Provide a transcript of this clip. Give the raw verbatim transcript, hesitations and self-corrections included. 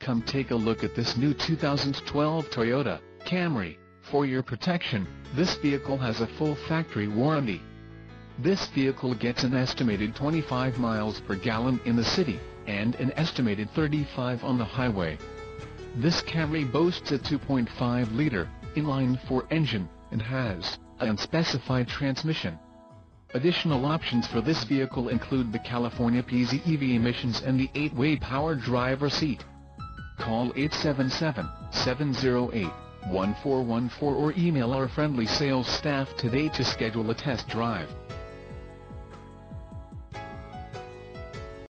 Come take a look at this new two thousand twelve Toyota Camry. For your protection, this vehicle has a full factory warranty. This vehicle gets an estimated twenty-five miles per gallon in the city, and an estimated thirty-five on the highway. This Camry boasts a two point five liter inline-four engine, and has an unspecified transmission. Additional options for this vehicle include the California P Z E V emissions and the eight-way power driver seat. Call eight seven seven, seven zero eight, one four one four or email our friendly sales staff today to schedule a test drive.